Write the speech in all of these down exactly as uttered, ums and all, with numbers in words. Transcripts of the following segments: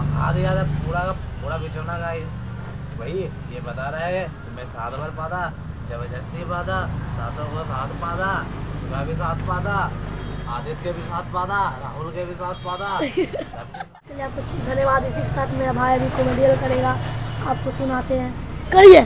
खा दिया था पूरा का पूरा बिछोना गाइस। भाई ये बता रहा है कि मैं सात बार पादा, जबरदस्ती पादा, सातों को साथ पादा, उसका भी साथ पादा, आदित्य के भी साथ पादा, राहुल के भी साथ पादा, सबके आपको धन्यवाद। इसी के साथ मेरा भाई अभी कॉमेडियल करेगा, आपको सुनाते हैं, करिए।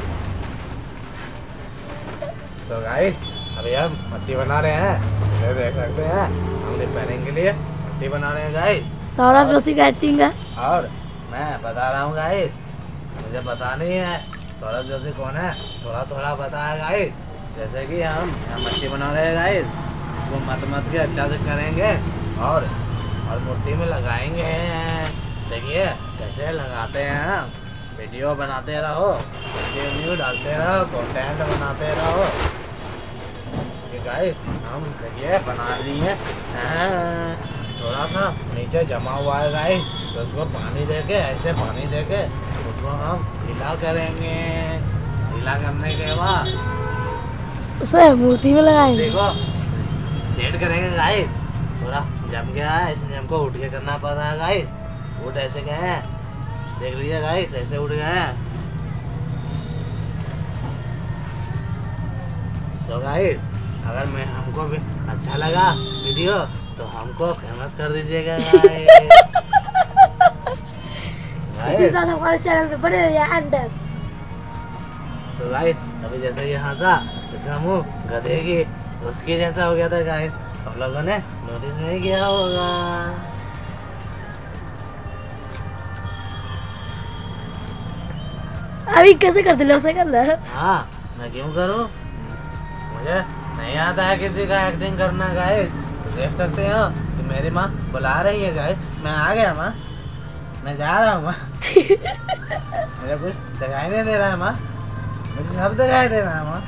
सो गाइस अभी हम मट्टी बना रहे हैं, ये देख सकते हैं हम रिपेयरिंग के लिए मट्टी बना रहे हैं गाइस। सौरभ जोशी का एक्टिंग है। और मैं बता रहा हूँ गाइस, मुझे पता नहीं है सौरभ जोशी कौन है, थोड़ा थोड़ा पता है गाइस। जैसे कि हम यहाँ मट्टी बना रहे हैं गाइस, उसको मत मत के अच्छा से करेंगे और और मूर्ति में लगाएंगे। देखिए कैसे लगाते हैं, वीडियो बनाते रहो, वीडियो डालते रहो, कंटेंट बनाते रहो। गाइस हम देखिए बना लिए हैं, थोड़ा सा नीचे जमा हुआ है गाइस, तो उसको पानी देके ऐसे पानी देके उसको हम ढीला करेंगे। ढीला करने के बाद उसे मूर्ति में लगाएंगे। देखो सेट करेंगे गाइस, थोड़ा जम गया है, ऐसे जम को उठ के करना पड़ रहा है गाइस। उठ ऐसे गए हैं, देख लीजिए गाइस ऐसे उठ गए हैं। तो गाइस अगर मैं हमको भी अच्छा लगा वीडियो तो हमको फेमस कर दीजिएगा गाइस। इसी साथ हमारे चैनल पे बने रहिए एंड सो गाइस अभी जैसे ये हंसा इसका मुंह गधे की उसकी जैसा हो गया था गाइस, आप लोगों ने नोटिस नहीं किया होगा। अभी कैसे कर दिले उसे कर ले। हाँ मैं क्यों करूँ, मुझे नहीं आता है किसी का एक्टिंग करना गाइस। तो देख सकते हो कि मेरी माँ बुला रही है गाइस, मैं आ गया माँ, मैं जा रहा हूँ माँ। मुझे कुछ दिखाई नहीं दे रहा है माँ, मुझे सब दिखाई दे रहा है माँ।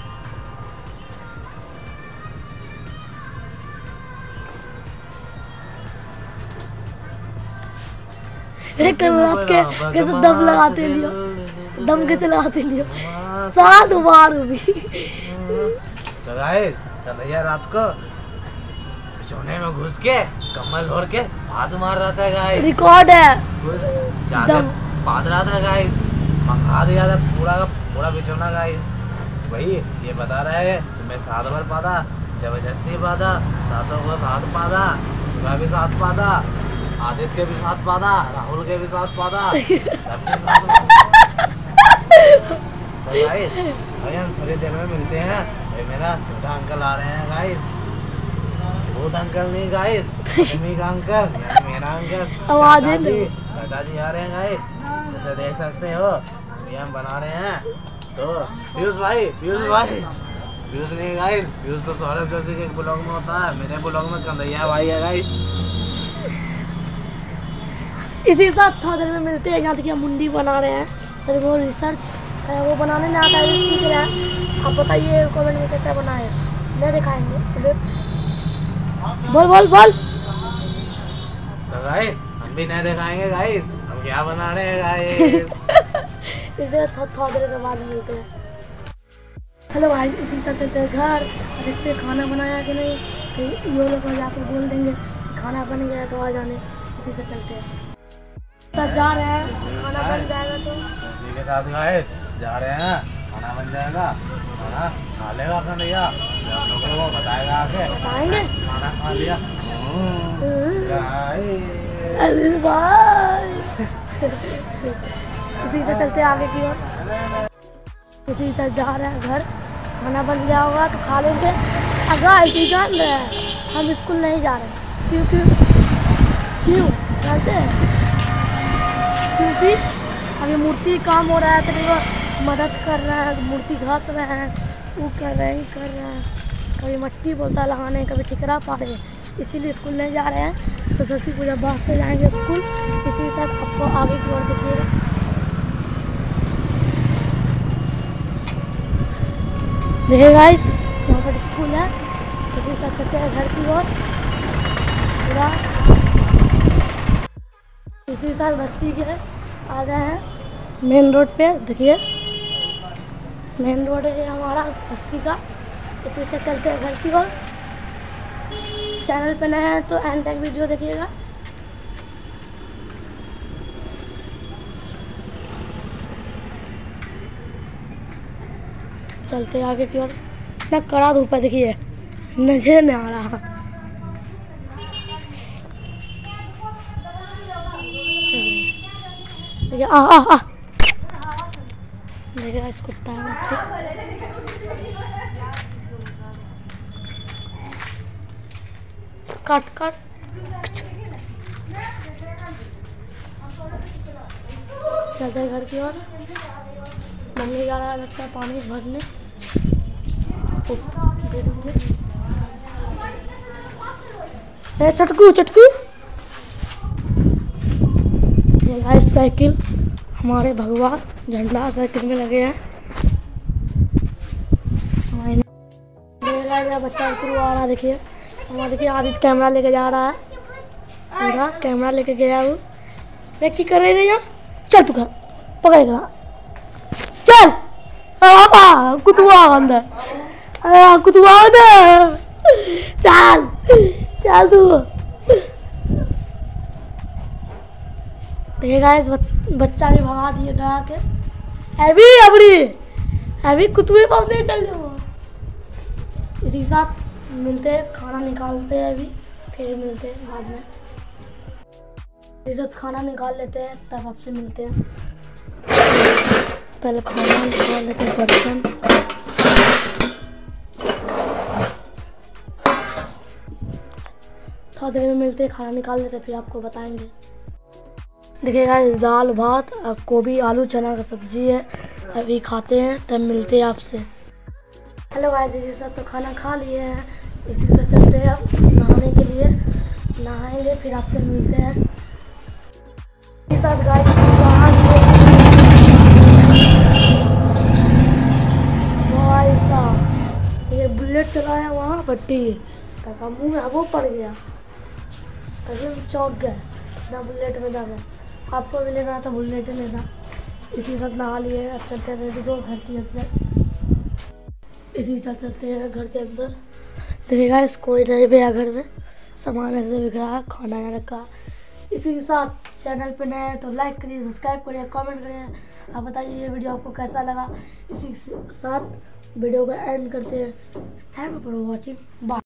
कल रात के कैसे दम लगाते लियो, दम कैसे लगाते लियो सात बार भी। तो गाइस कन्हैया रात को बिछोने में घुस के कमल ओढ़ के हाथ मार रहा था गाइस, रिकॉर्ड है। ज्यादा पाद रहा था गाइस, खा दिया था पूरा का पूरा बिछोना गाइस। भाई ये बता रहा है कि मैं सात बार पादा, जबरदस्ती पादा, सातों को साथ पादा, उसका भी साथ पादा, आदित्य के भी साथ पादा, राहुल के भी साथ पादा, सबके साथ। तो गाइस भाई हम थोड़ी देर में मिलते हैं। भाई मेरा छोटा अंकल आ रहे हैं गाइस, बहुत अंकल नहीं गाइस, मम्मी का अंकल यानी मेरा अंकल, आवाज दादाजी दादाजी आ रहे हैं गाइस। जैसे देख सकते हो ये हम बना रहे हैं। तो पीयूष भाई पीयूष भाई पीयूष नहीं गाइस, पीयूष तो सौरभ जोशी के ब्लॉग में होता है, मेरे ब्लॉग में कन्हैया भाई है गाइस। इसी के साथ थोड़ा देर में मिलते हैं। यहाँ देखिए हम मुंडी बना रहे हैं, तो वो रिसर्च वो बनाने नहीं आता है, सीख रहा है। आप बताइए कमेंट में कैसे बनाए, नहीं दिखाएंगे। बोल बोल बोल। So गाइस हम भी नहीं दिखाएंगे गाइस हम क्या बना रहे हैं गाइस। इसे थोड़ा देर के बाद मिलते हैं। हेलो गाइस, इसी से चलते हैं घर, देखते हैं खाना बनाया कि नहीं। ये लोग जाकर बोल देंगे खाना बन गया तो आ जाने। इसी से चलते हैं, सब जा रहे हैं, खाना बन जाएगा तो इसी के साथ गाइस जा रहे हैं, खाना बन जाएगा, खाना खा लेगा कन्हैया, हम लोगों को बताएगा आके बताएंगे खाना खा लिया अरे भाई। इसी से चलते आगे की ओर, इसी से जा रहे हैं घर, खाना बन गया होगा तो खा लेंगे। अगर जान रहे हैं हम स्कूल नहीं जा रहे, क्यों क्यों क्यों जानते हैं? क्योंकि अभी मूर्ति काम हो रहा है, तो वो मदद कर रहा है, मूर्ति घास रहे हैं, वो कर रहे हैं कर रहे हैं कभी मट्टी बोलता लगाने, कभी ठिकरा पा रहे हैं, इसीलिए स्कूल नहीं जा रहे हैं। सरस्वती पूजा बाद से जाएंगे स्कूल। इसी के साथ आपको आगे की ओर देखिएगा, देखिए गाइस यहाँ पर स्कूल है। तो फिर साथ चलते हैं घर की ओर पूरा। इसी के साथ बस्ती के आ गए हैं मेन रोड पे, देखिए मेन रोड है हमारा बस्ती का। इसी से चलते हैं घर की ओर। चैनल पे नए हैं तो एंड तक वीडियो देखिएगा। चलते आगे की ओर। इतना कड़ा धूप है, देखिए नजर नहीं आ रहा। देखिए आ आ आ देखिए इस कुत्ता है। काट काट चलते हैं घर की ओर। मम्मी जा रहा है लगता है पानी भरने। ए चटकू चटकू, ये गाइस साइकिल हमारे भगवा झंडा साइकिल में लगे हैं। बच्चा शुरू आ रहा है, देखिए हमारा देखिए आदित्य कैमरा लेके जा रहा है, पूरा कैमरा लेके गया वो। देख की कर रही है, चल तू घर पकड़ेगा, चल कुतुआ अंदर, कुतुआ अंदर, चल चल तू। देखिए गाइस बच्चा भी भगा दिए डरा के। अभी अबड़ी अभी कुतुए पास नहीं चल जाओ। इसी साथ मिलते हैं, खाना निकालते हैं, अभी फिर मिलते हैं बाद में। इसी साथ खाना निकाल लेते हैं तब आपसे मिलते हैं। पहले खाना निकाल लेते हैं बर्तन। थोड़ी देर में मिलते हैं, खाना निकाल लेते हैं फिर आपको बताएंगे। देखिएगा दाल भात और गोभी आलू चना का सब्जी है, अभी खाते हैं तब मिलते हैं आपसे। हेलो गाइस, इसी साथ तो खाना खा लिए हैं, इसी से चलते हैं अब नहाने के लिए। नहाएंगे फिर आपसे मिलते हैं। इसी साथ गाइस ये बुलेट चलाया वहाँ पट्टी का मुँह में वो पड़ गया, तभी हम चौंक गए ना बुलेट में जाना। आपको भी लेना था बुलेट लेना। इसी साथ नहा लिए, अब चलते हैं घर के अंदर। इसी साथ चलते हैं घर के अंदर। देखिएगा इस कोई नहीं भैया घर में, सामान ऐसे बिखरा है, खाना यहाँ रखा। इसी के साथ चैनल पे नए हैं तो लाइक करिए, सब्सक्राइब करिए, कमेंट करिए। आप बताइए ये वीडियो आपको कैसा लगा। इसी के साथ वीडियो का एंड करते हैं। Thank you for watching, bye.